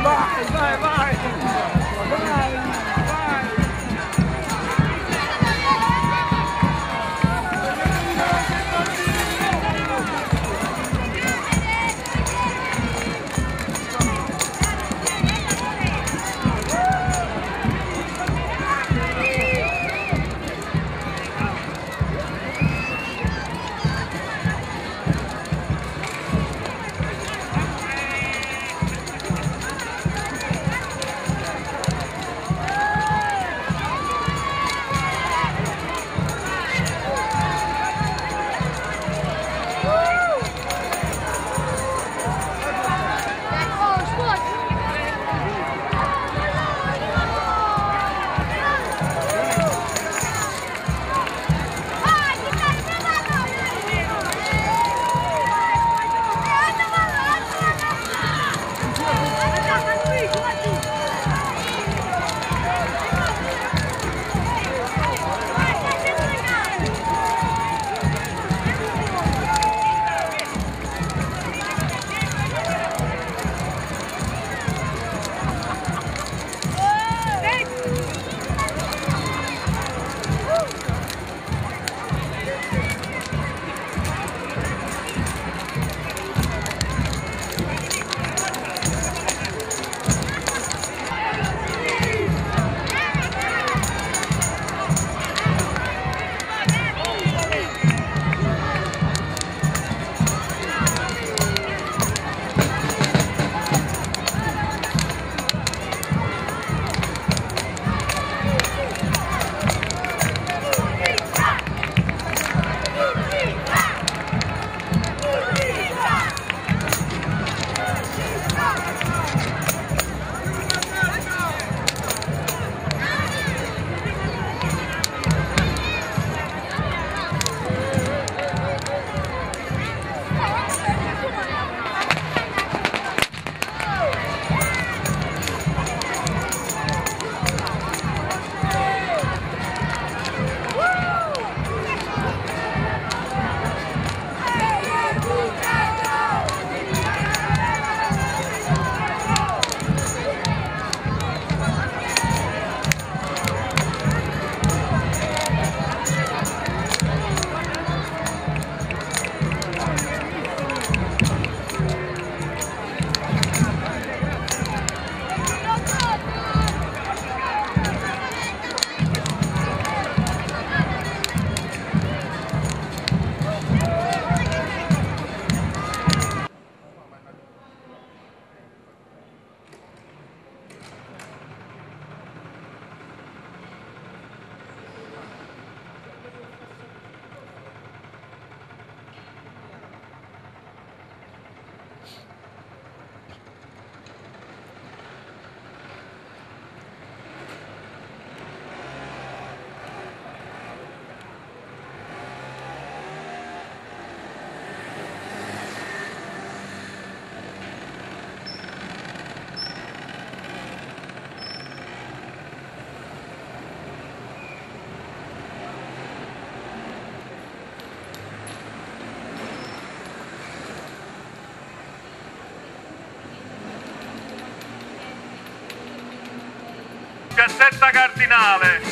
Vai, vai, vai! Piazzetta Cardinale.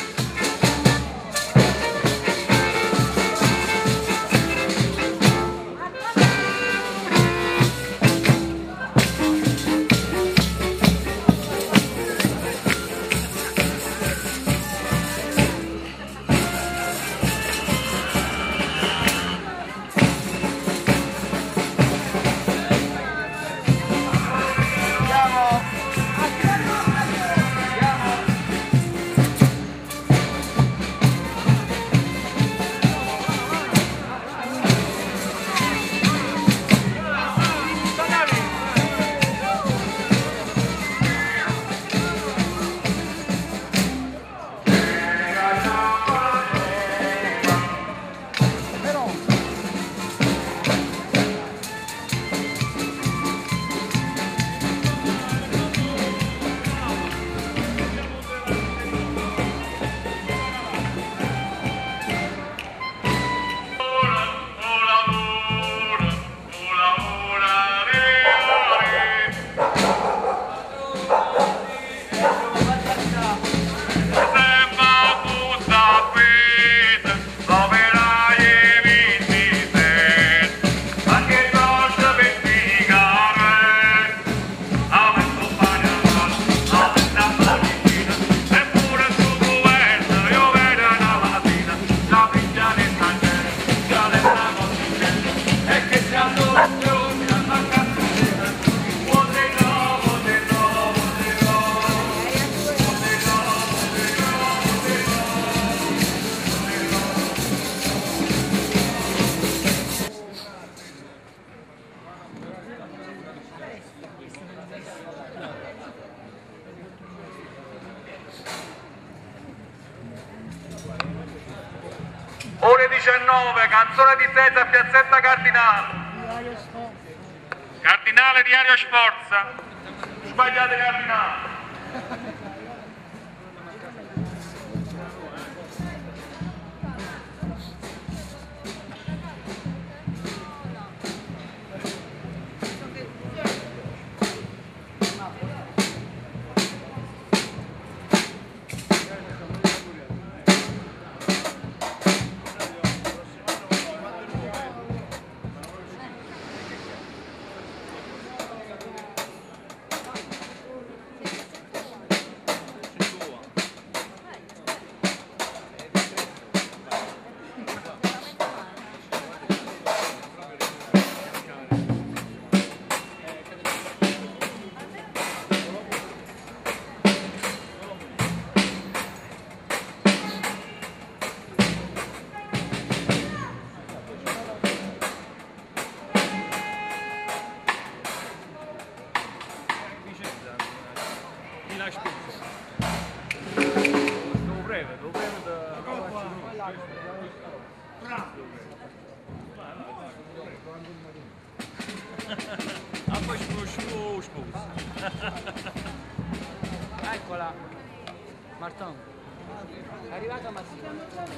Ore 19, canzone di Zeta a Piazzetta Cardinale. Cardinale di Ario Sforza. Sbagliate Cardinale. Eccola, Marton, è arrivata Massimo.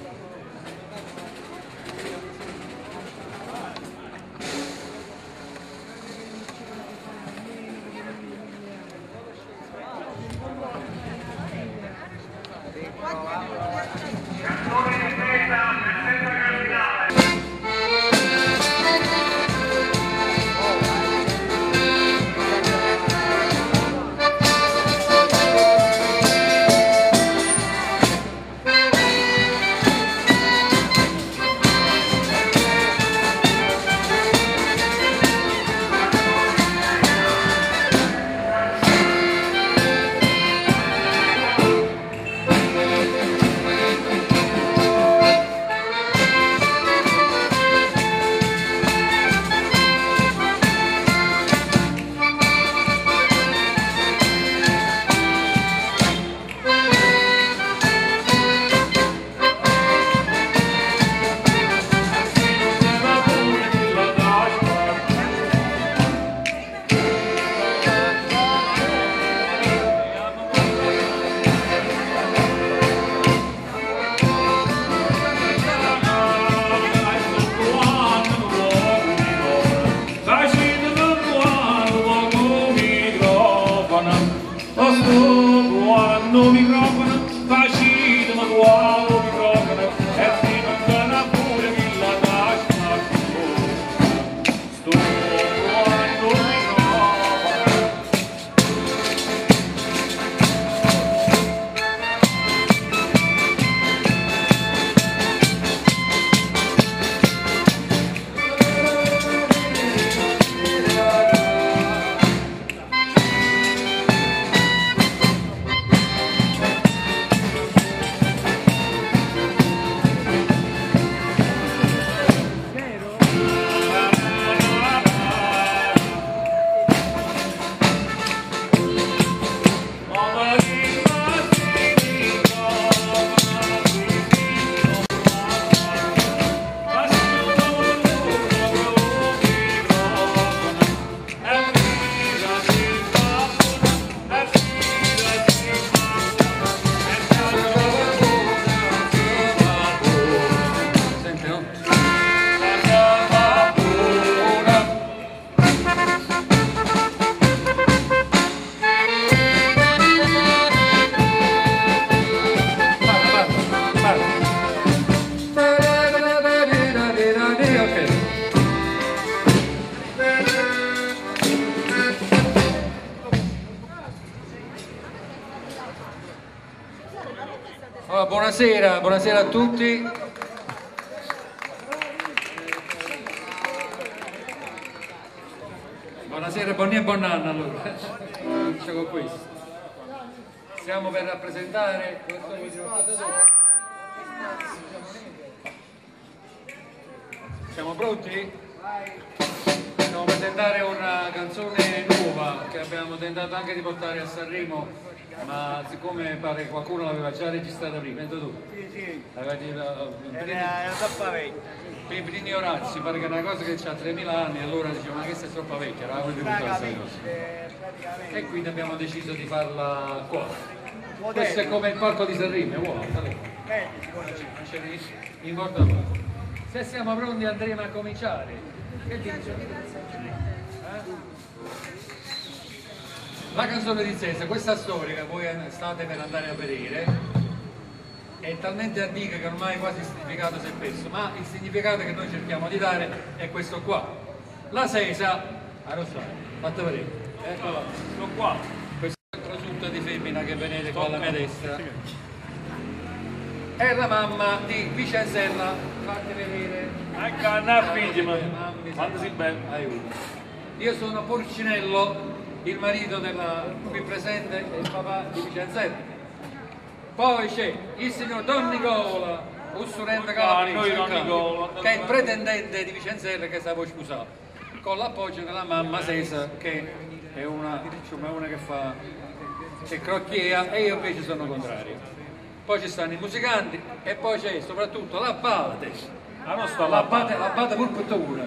Allora, buonasera a tutti. Buonasera, buon anno allora. Comincio con questo. Stiamo per rappresentare. Siamo pronti? Stiamo per presentare una canzone nuova che che abbiamo tentato anche di portare a Sanremo, ma siccome pare che qualcuno l'aveva già registrata prima, entra tu? Sì. Era troppo vecchio. Piprini Orazzi, pare che è una cosa che ha 3.000 anni, allora diceva ma questa è troppo vecchia, eravamo di e quindi abbiamo deciso di farla qua. Questo è come il palco di Sanremo, è uguale, non c'è in porta qua. Se siamo pronti andremo a cominciare. Che dici? La canzone di Cesare, questa storia che voi state per andare a vedere, è talmente antica che ormai quasi il significato si è perso, ma il significato che noi cerchiamo di dare è questo qua. La Sesa, a Rossano, fate vedere, eccola, sto qua. Questo è il prosciutto di femmina che vedete qua alla mia destra. È la mamma di Vicenzella, fate vedere. Ecco, andare a figli, quando si bene. Aiuto. Io sono Porcinello, il marito della qui presente e il papà di Vicenzella. Poi c'è il signor Don Nicola, Ussurente Calabrese, che è il pretendente di Vicenzella che stavo sposato, con l'appoggio della mamma Sesa, che è una che fa che crocchiera, e io invece sono contrario. Poi ci stanno i musicanti e poi c'è soprattutto l'Abbate. L'Abbate Purpettura.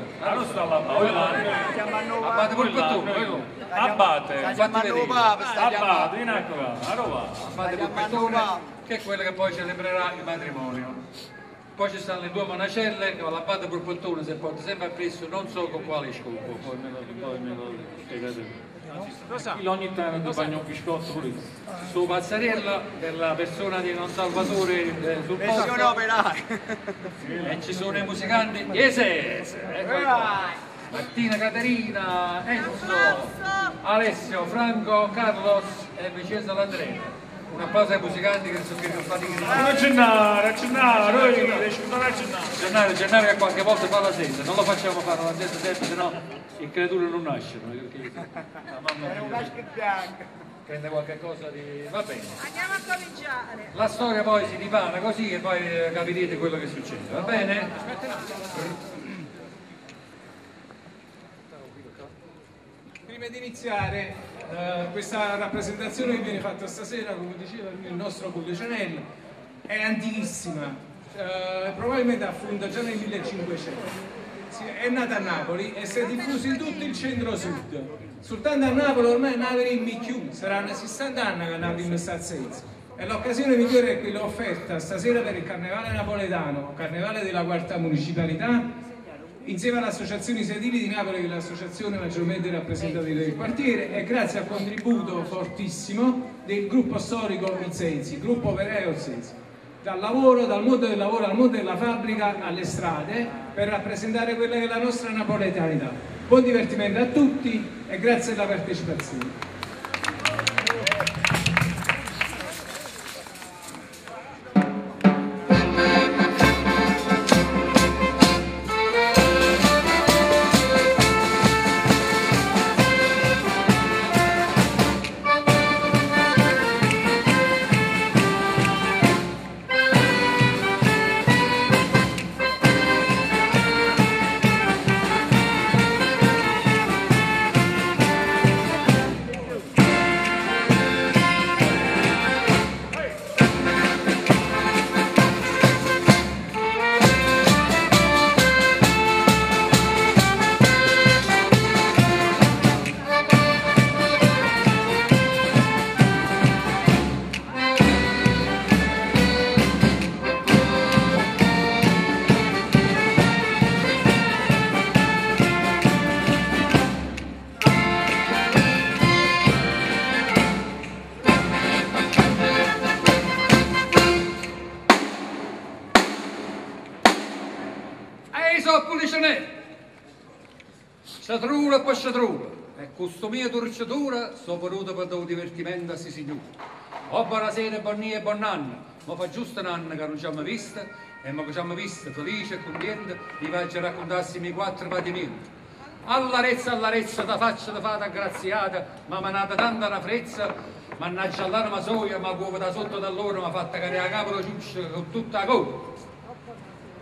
L'Abbate Purpettura. Abbate, Fatti vedere. Abbate, in acqua, Abbate Purpettura, che è quella che poi celebrerà il matrimonio. Poi ci stanno le due monacelle, che l'Abbate Purpettura si porta sempre appresso, non so con quale scopo, poi me lo spiegate. ogni tanto bagno un biscotto pure. Su Pazzarella della persona di Non Salvatore sul posto e ci sono i musicanti Martina, Caterina, Enzo, Alessio, Franco, Carlos e Vincenzo Landrena. Un applauso ai musicanti che sono faticati. Gennaro che qualche volta fa la sesta, non lo facciamo fare la sesta sempre, sennò i creature non nascono. La mamma prende qualche cosa di... va bene. Andiamo a cominciare. La storia poi si dipana così e poi capirete quello che succede, va bene? Prima di iniziare questa rappresentazione che viene fatta stasera, come diceva il nostro Collecenello, è antichissima, probabilmente affronta già nel 1500. È nata a Napoli e si è diffusa in tutto il centro-sud. Soltanto a Napoli ormai Napoli in più, saranno 60 anni che Napoli in sta senso. E l'occasione migliore è quella offerta stasera per il Carnevale Napoletano, Carnevale della quarta municipalità, insieme all'Associazione Sedili di Napoli, che è l'associazione maggiormente rappresentativa del quartiere, e grazie al contributo fortissimo del gruppo storico Mizzenzi, gruppo operaio Mizzenzi. Dal lavoro, dal mondo del lavoro al mondo della fabbrica, alle strade, per rappresentare quella che è la nostra napoletanità. Buon divertimento a tutti e grazie della partecipazione. Sciatrura e poi sciatrura, e questo mio torciatura sto venuto per il divertimento a si signore. Oh, buonasera, buon e buon anno, ma fa giusto un anno che non ci abbiamo vista, e ma che ci abbiamo vista felice e contenta, vi faccio raccontarsi i miei 4 patimenti. All'arezza, da faccia da fata aggraziata, ma manata tanta rafrezza, mannaggia all'anima soia, ma cuovo da sotto da loro, ma fatta caricare a capo ciuccia con tutta la coda.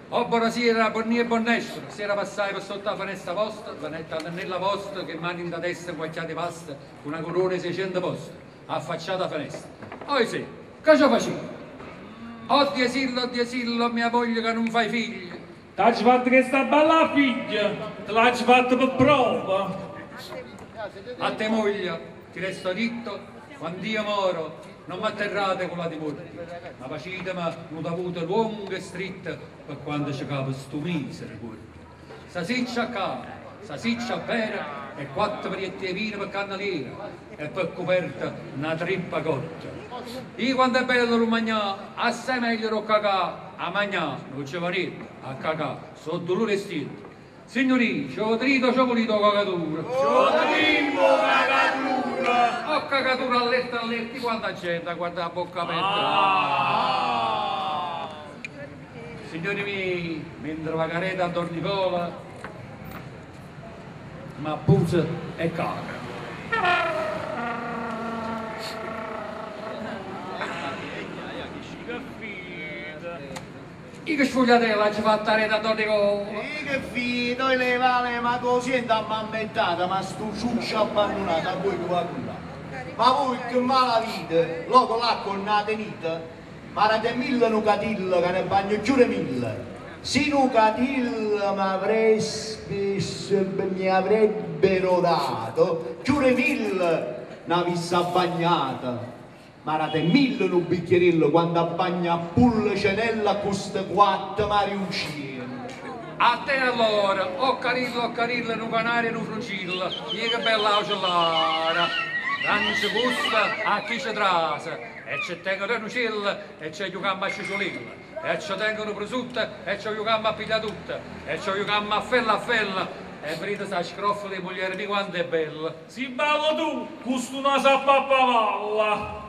Oh, buonasera, buongiorno e buonestro. Sera passai per sotto la finestra vostra, nella vostra che mani da destra guacchiate pasta, una corona e 600 posti, affacciata a finestra. Oh sì, cosa facevi? Oddio Sillo, mia moglie che non fai figli. T'hai fatto che sta bella figlia, te l'hai fatto per prova. A te moglie, ti resto ritto, quando io moro, non mi atterrate con la di morte, ma facitemi una avuta lunga e stretta per quando ci capo sto misero cuore. Sasiccia a cara, sasiccia a pera e 4 varietti di vino per cannaliera e per coperta una trippa cotta. Io quando è bello lo mangiare, assai meglio lo cacà, a mangiare, non ci va niente, a cacà, sono dolore stretto. Signori, c'ho trito, c'ho volito cagatura. C'ho trito cagatura. Ho cagatura alletti, quanta gente, guarda la bocca aperta. Signori miei, mentre la careta a Don Nicola, ma puzza e caga. Io che sfogliatella ci fa stare da Don Nicola. Che figlio, noi le vale ma così è ammamentata, ma sto ciuccio abbandonata a voi che va con. Ma voi che mala vita, loco là con una tenita, ma rate 1000 nucatilla che ne bagno chiure 1000. Si nucatilla mi avrebbero dato chiure 1000 una vissa bagnata. Ma rate 1000 un bicchierello quando bagna pulle cenella custa 4 marioncine. A te allora, o carillo, un canario e un frugillo, che bella ocellara. Non ci gusta a chi ci trasa, e ci tengono un uccello e ci giocamo a ciuciolilla, e ci tengono prosciutta e ci giocamo a piglia tutta, e ci giocamo a fella, e prima sa scroffo di mogliere di quanto è bella. Si ballo tu, gusto una sappa a pavalla.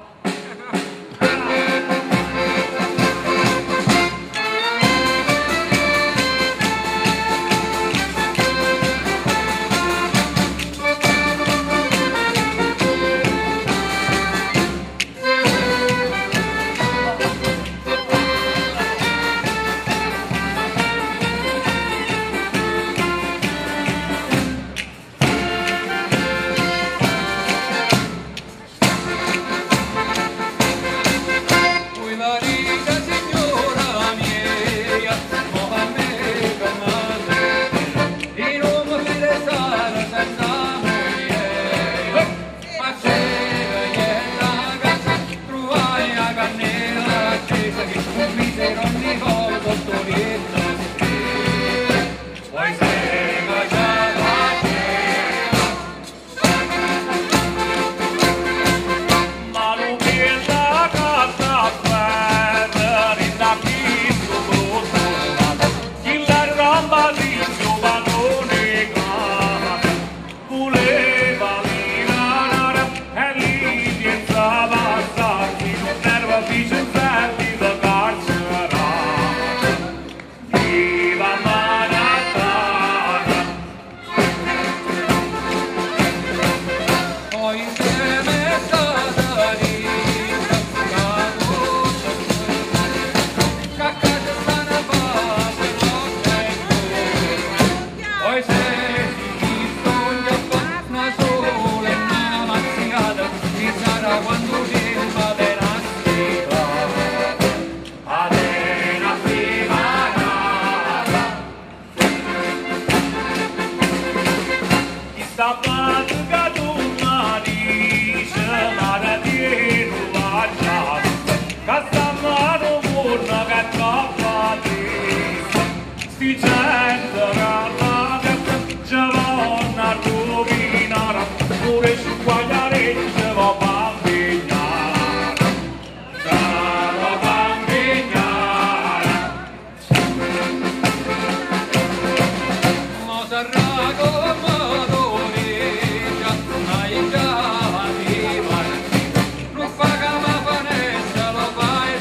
Non fa che ma fanessa lo fai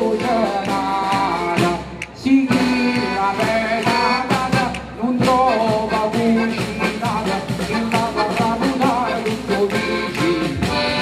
cucinata, si gira pedalata, non trova cucinata, il lava salutare tutto vicino.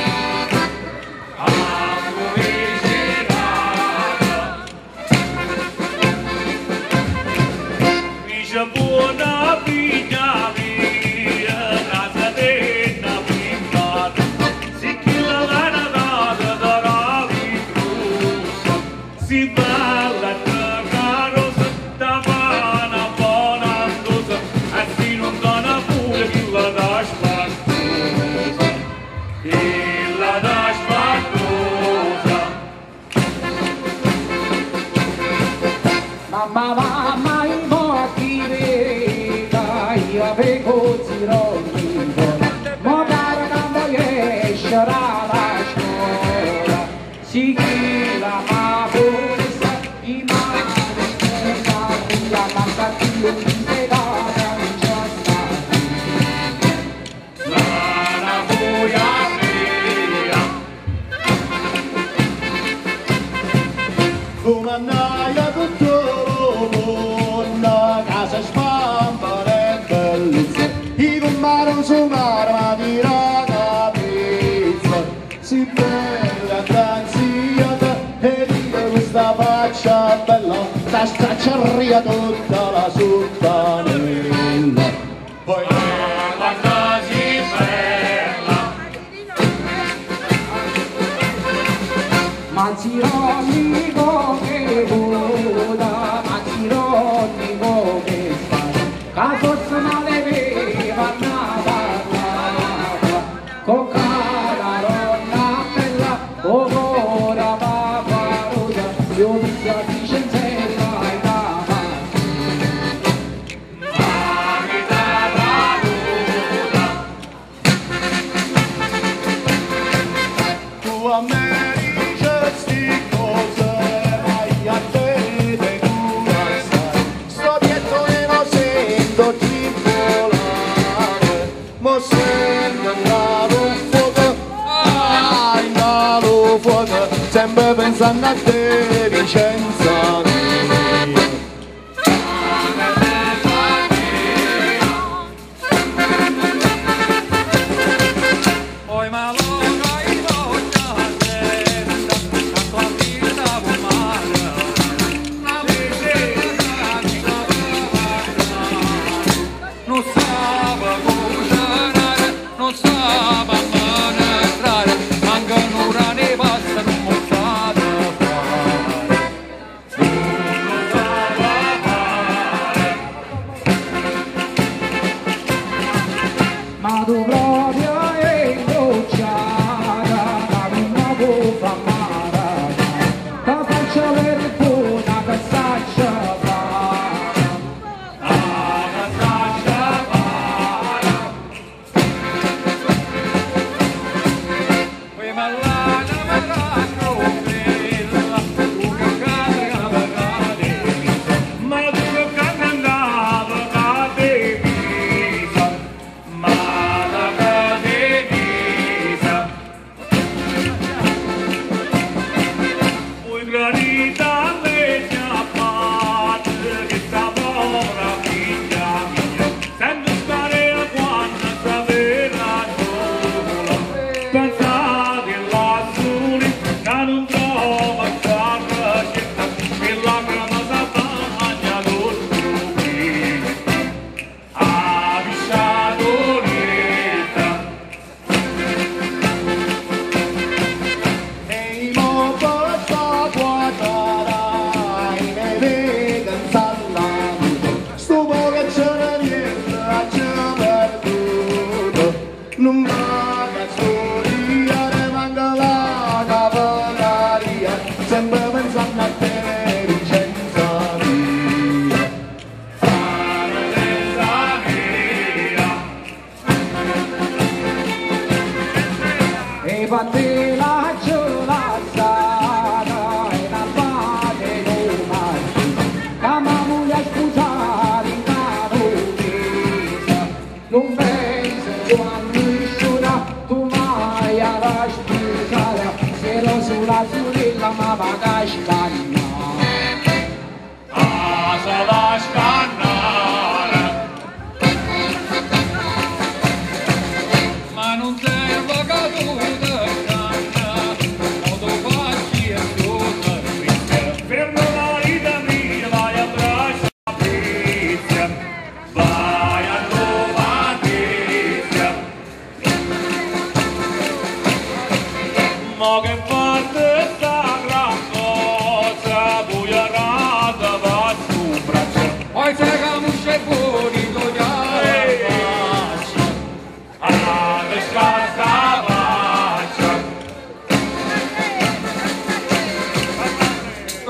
Buona figlia mia, casa della pimpata, si chi la lana data darà l'inclusa, si balla da carroza, da pana buona dosa, e si non dona pure chi la dà spazzosa, chi la dà spazzosa. Mamma, i morti veda, io avevo zironico, ma cara quando esce dalla scuola, si chila ma forse, i mani scusa, la cantatina in pedata non c'è stata, la voia mia. Comandaia tutto casa spampare bellezza, i comaro su marma di raga pizza, si bella transiata e dico questa faccia bella, sta stracciaria tutta la sultanella. Poi la così bella, ma zironico che vola, ma zironico che sta, che forse male aveva una parlata, con cara ronna bella, con ora va paruta, io mi sa Vicenzella e la tu a me dici sti cose, vai a te te cura stai, sto dietro e non sento di volare, ma sento andato fuoco, andato fuoco, sempre pensando a te Vicenza mia. Poi ma loga i voglia testa, a tua vita umana, la non stava cucinare, non stava manestrare, manca un'ora ne passa, non mi fate fare, non stava fare. ma tu proprio è ingocciata, ma non può fa male, la faccia vergogna che saccia fare, Poi ma la camera non bella, tu che camera cadeva, Ma tu che andava a devisa, ma la devisa. Poi granita le chiappate, che sta povera figlia mia, sento stare a quando sapeva sola, pensate lassù che non trova carta città, che la grama s'abbagna tutto qui, a Pisciatoletta. E i moto sta guardare, ne vega in sala, sto po' che c'è niente, c'è perduto, non vada a storiare, manca la cavalleria, sempre pensando a te Vicenza mia. Vicenza mia. e batte la gelazzata e la bade domani, che mamma mi ha scusare in carolina, non penso a nessuno, tu mai alla scusare, se ero sulla sorella ma va a cascare.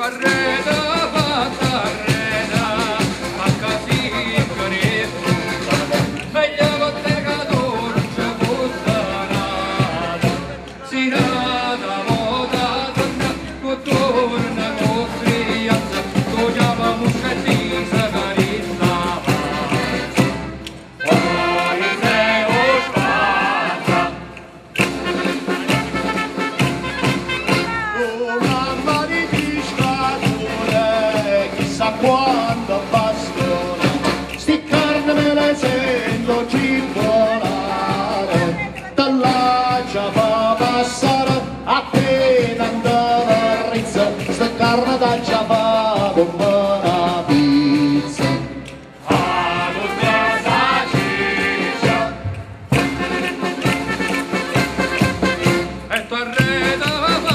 Quando bastona, sti carne me le sento cipolare, dalla fa passare appena andava a rizza, sta carne da già fa come una pizza. Ah, tutta sta ciccia, e tu arreda,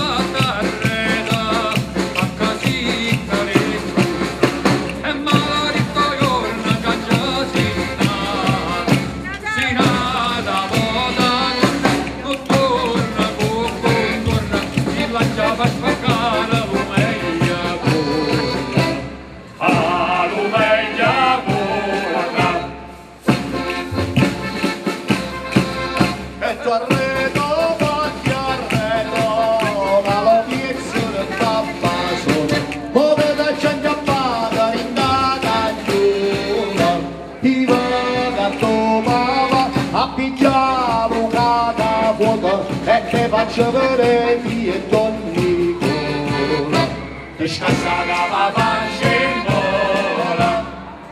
e te faccio vedere via e donni cola, che scassa che va faccia in vola.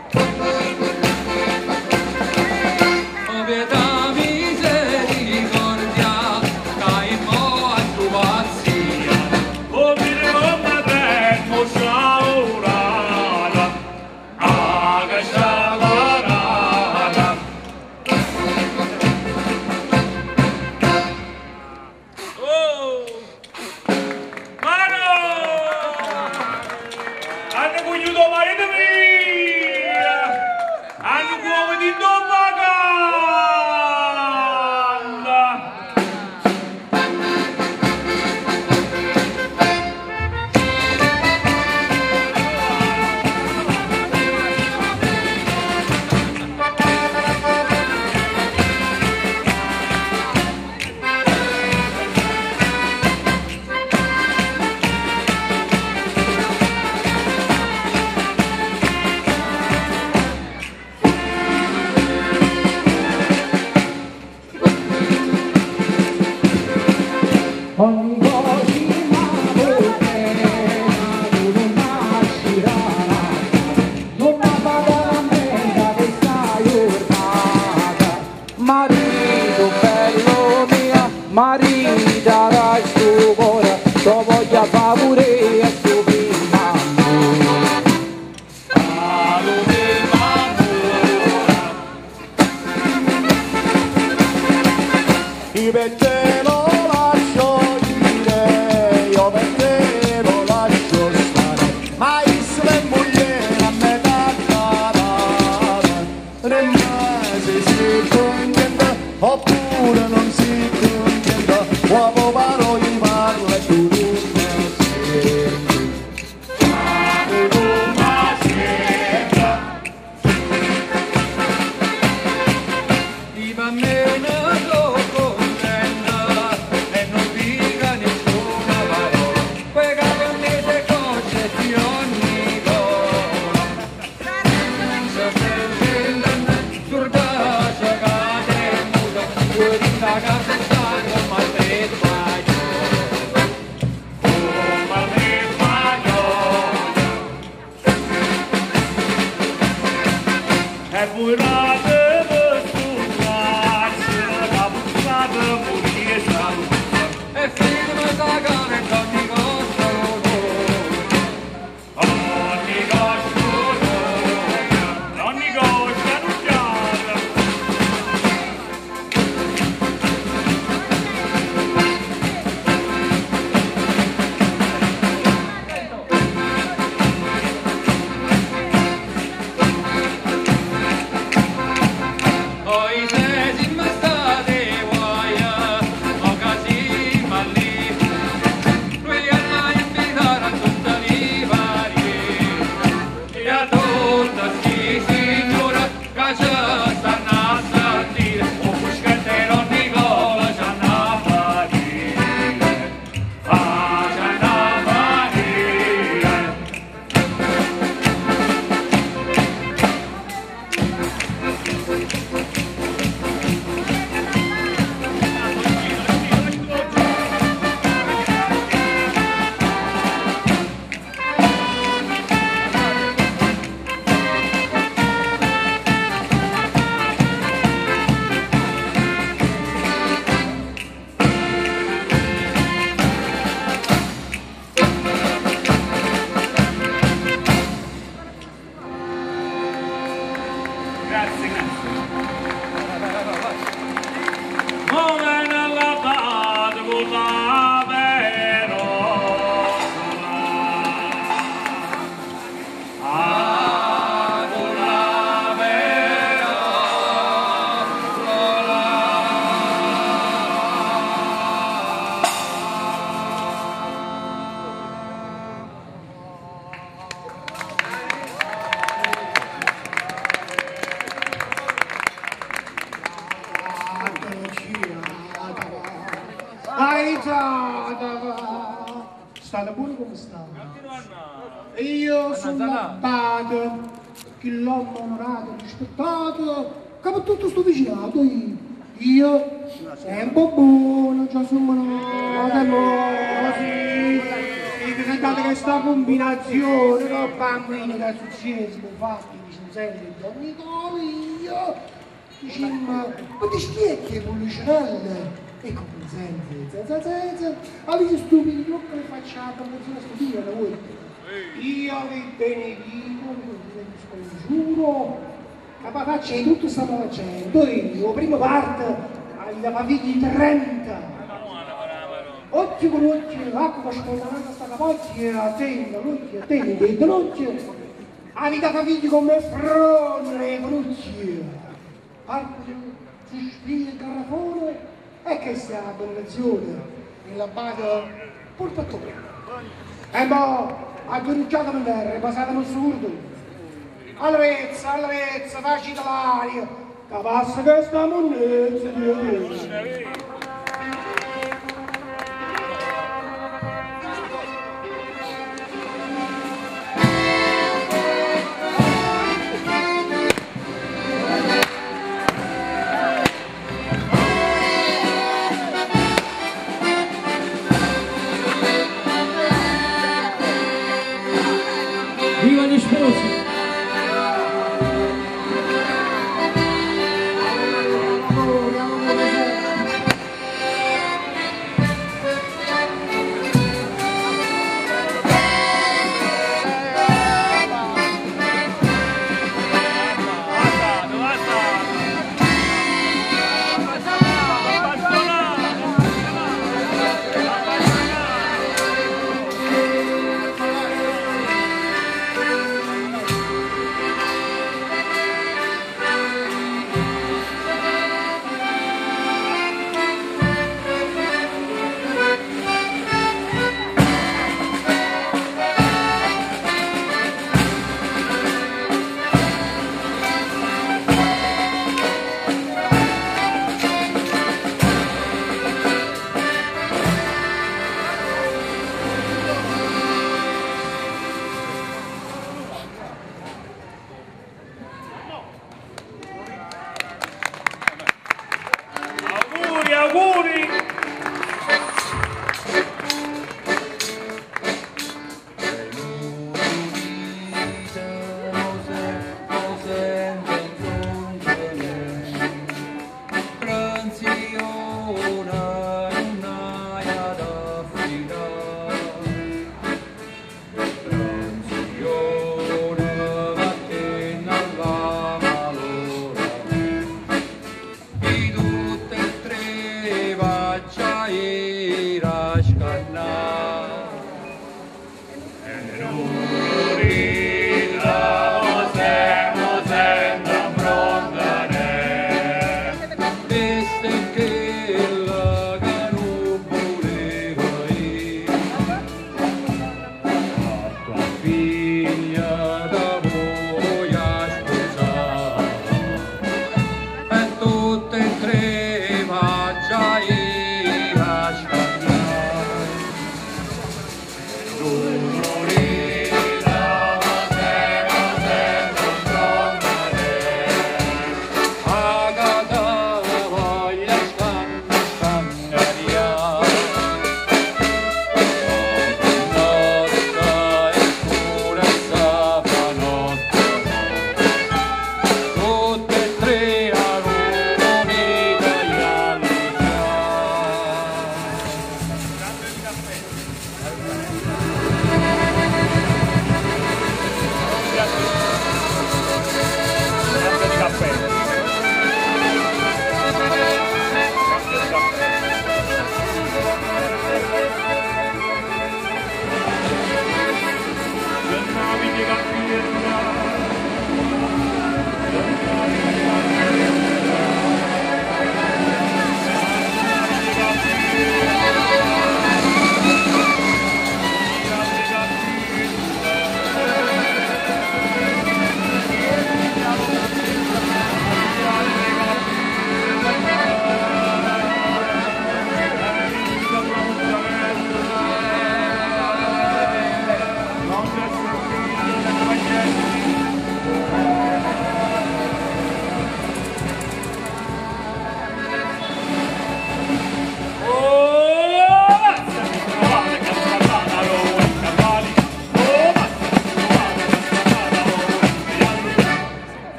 O pietà misericordia, dai mo a tu pazzia, o mi ricorda tempo sciaurata, a che sciaurata. Marita dal suo cuore, lo voglio fare pure a suo primo amore. Allo primo amore. Io per te lo lascio dire, io per te lo lascio stare, ma io sono moglie a metà carata, rimase si contenta, oppure non si contenta, uomo parlo gli parla e tu non senti. Ma tu non senti. Di bambina lo contenta e non dica nessuna parola, quei caponete cose di ogni cosa. Non si sul caso cade muta, fuori da casa sta con maltreto. Alzata! State buoni come state? Io sono l'abate, che l'ho onorato, rispettato, che per tutto sto vicinato io sempre buono, già sono sì. E presentate questa combinazione, no bambini da successo, fatti, Vincenzelli e Don Nicolo, io diciamo, ma ti stiecchi con Lucinelle? Ecco, senza, avete stupidi, non che facciate, non si stupida da voi. Io vi benedico, vi scongiuro, che faccia di tutto stiamo facendo. Io, prima parte, avete figli 30. Occhio con occhio, acqua spontanata sta capocchia, attenta, l'occhio, attenta, l'occhio. Avete figli come frone e frutti. Parte, sospiro il garrafone. E che sia la benedizione, l'abate portatore. E mo', aggiornate per terra, passate nel surdo. All'avezza, facci l'aria, che passa questa monnezza di Dio. Viva gli sposi!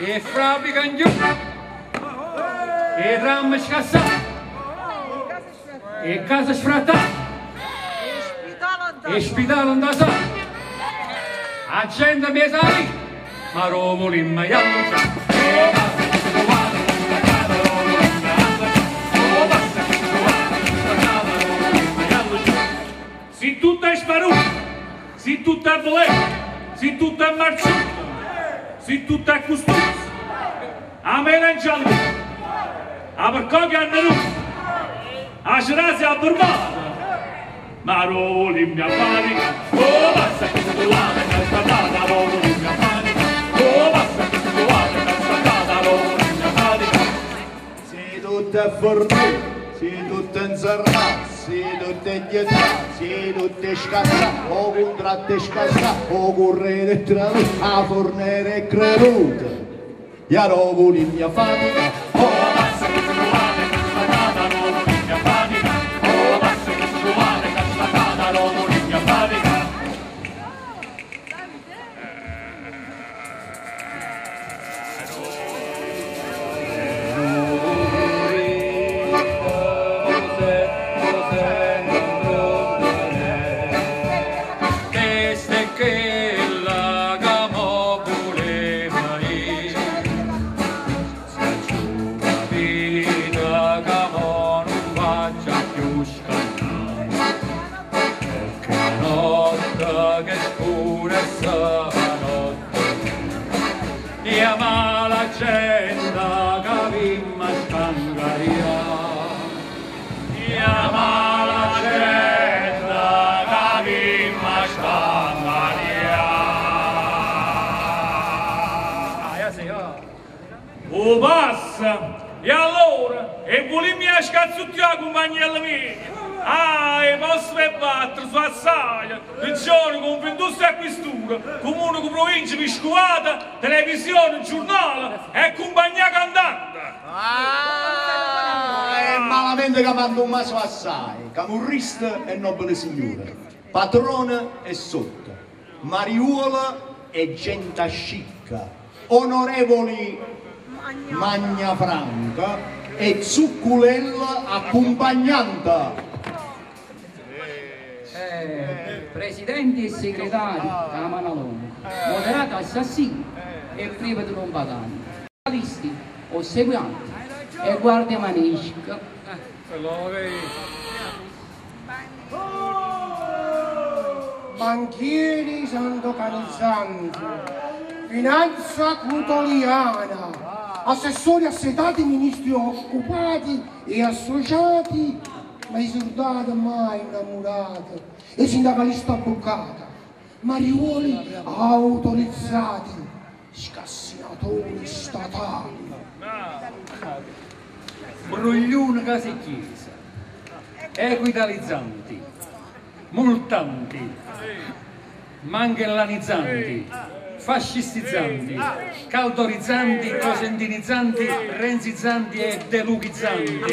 e fabbrica in giù, e ram scassato, e casa sfrattata, e spitale da solo, accende mesari, ma rovoli in maiallo. Si tutto è sparuto, si tutto è voleto, si tutto è marciuto, si tutto è custoso, a me non c'è lui, a per cosa hanno russo, a cerasi a burmata, ma rovoli in mia panica, oh basta che tu lave, che sta rovoli in mia panica, oh basta che tu lave, che sta rovoli in mia panica. Si tutto è fornito, si tutto è inserrato, si tutto è dietro. Si tutte scassate, o contratte scassate, o correre tra noi, a fornere è creduta. Io rovo in mia fatica, oh basta che tu lave, che sta rovoli in mia panica, oh basta che tu lave, che sta rovoli in mia panica. Chiama la gente che vimma scangaria, chiama la gente che vimma scangaria. Oh passa, e allora, e volimi a scazzuttiare compagnielli miei? Ah, e posso battere su assaglia, regione con industria e questura, comune con provincia piscovata, televisione, giornale e compagnia cantante. è malamente che manda un maso assai, camurrista e nobile signore, patrone e sotto, mariuola e gente scicca, onorevoli Magna Franca e Zucculella accompagnante. Presidenti e segretari della Manalona, moderato assassino e privo di compagani, giornalisti, ossequianti e guardia manesca. Banchieri santocanizzanti, finanza cutoliana, assessori assetati, ministri occupati e associati, ma i soldati mai innamorati, e sindacalista avvocata, mariuoli autorizzati, scassinatori statali. Bruglione casa e chiesa, equitalizzanti, multanti, manghellanizzanti, fascistizzanti, caldorizzanti, cosentinizzanti, renzizzanti e deluchizzanti.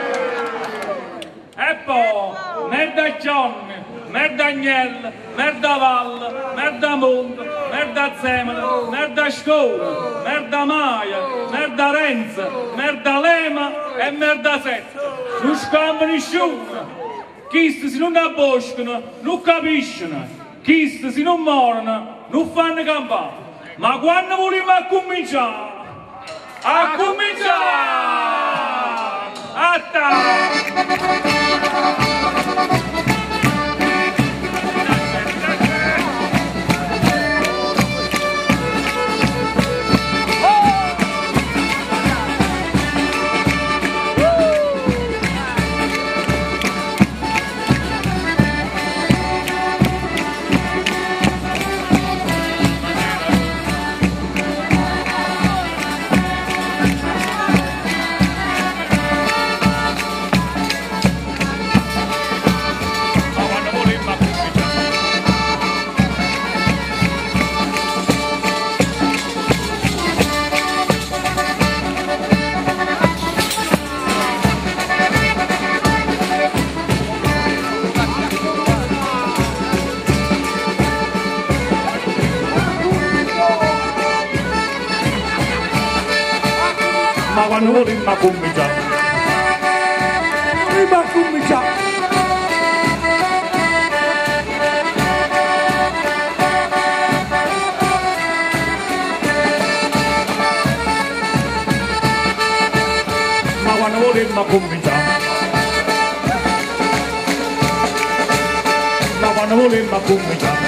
E poi, merda Gionni, merda Agnello, merda Valle, merda Monte, merda Zemene, merda Scola, merda Maia, merda Renza, merda Lema e merda Setta. Non scambia nessuno. Chi si non abboscano, non capiscono. Chi si non muoiono, non fanno campare. Ma quando vogliamo cominciare? A cominciare! quando volimmo cominciare. Prima cominciare. Ma quando volimmo cominciare. Ma quando volimmo cominciare.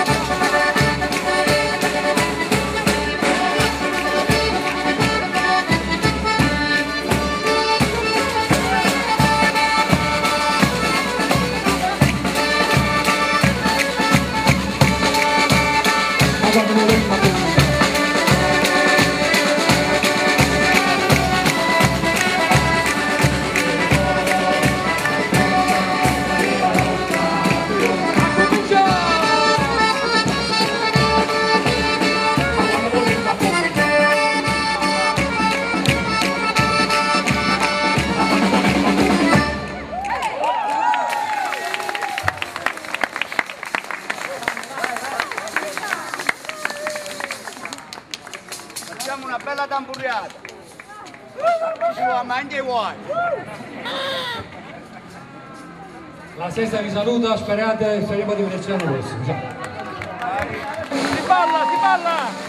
Facciamo una bella tamburiata. Ci va mangiare vuoi. La Sesta vi saluta, speriamo di vederci l'anno prossimo. Ciao. Si balla, si balla!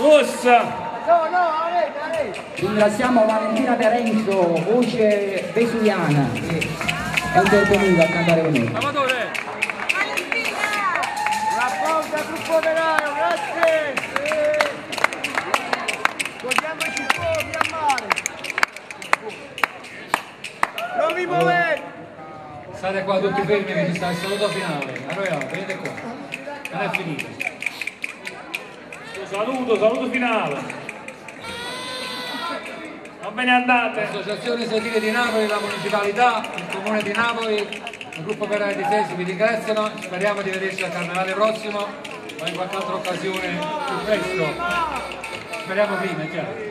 Rossa! Ringraziamo Valentina Terenzo, voce vesuviana, che è intervenuta a cantare con noi. Salvatore! Un applauso gruppo operaio, grazie! Godiamoci fuochi a mare! Non vi muovete! State qua tutti fermi che ci sta il saluto finale. Allora, venite qua. Non è finito. Saluto finale. Non ve ne andate. L'Associazione Sedile di Napoli, la Municipalità, il Comune di Napoli, il Gruppo Operaio di Sesi vi ringraziano. Speriamo di vederci al Carnevale prossimo o in qualche altra occasione più presto. Speriamo prima, è chiaro.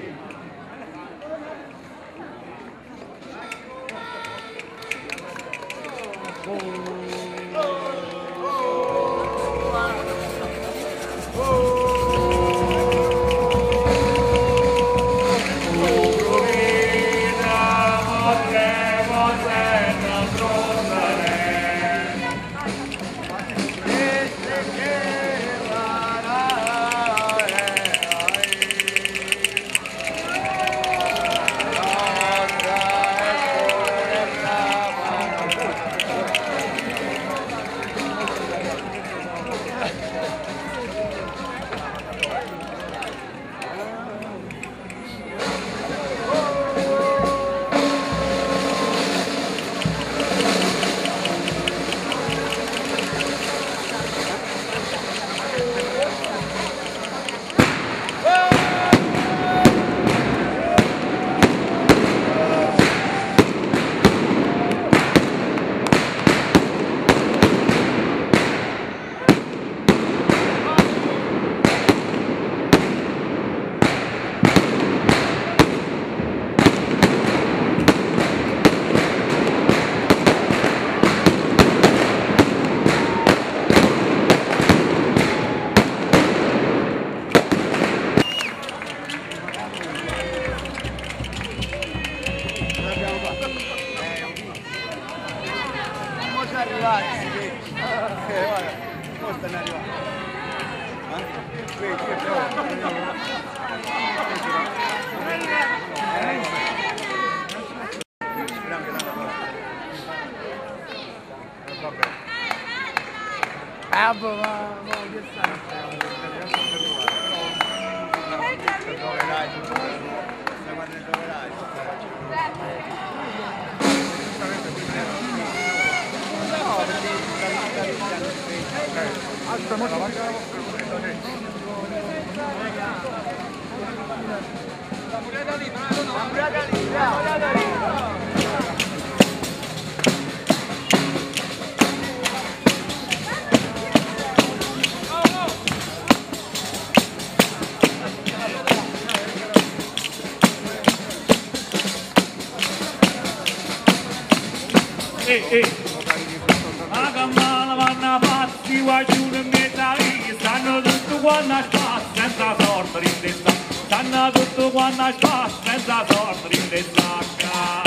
Ma cammana vanno pazzi, guaglione e metà, stanno tutto quanto a spazio, senza sorte in testa, stanno tutto quanto a spazio, senza sorte in testa.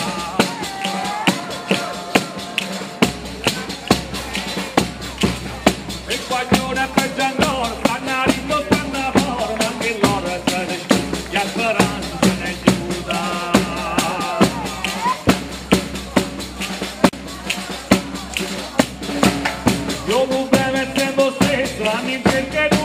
Il guaglione è peggio ancora, stanno a ritmo, stanno fuori, ma anche loro è stato scuso, e speranza se ne chiuda. Io non beve tempo stesso, anni perché